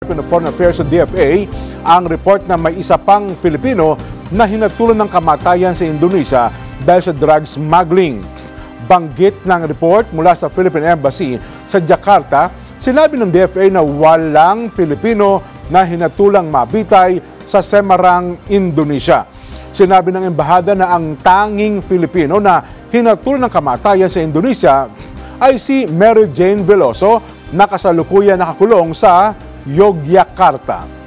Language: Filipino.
Department of Foreign Affairs o DFA ang report na may isa pang Filipino na hinatulan ng kamatayan sa Indonesia dahil sa drug smuggling. Banggit ng report mula sa Philippine Embassy sa Jakarta, sinabi ng DFA na walang Pilipino na hinatulang mabitay sa Semarang, Indonesia. Sinabi ng embahada na ang tanging Filipino na hinatulan ng kamatayan sa Indonesia ay si Mary Jane Veloso na kasalukuyan nakakulong sa Yogyakarta.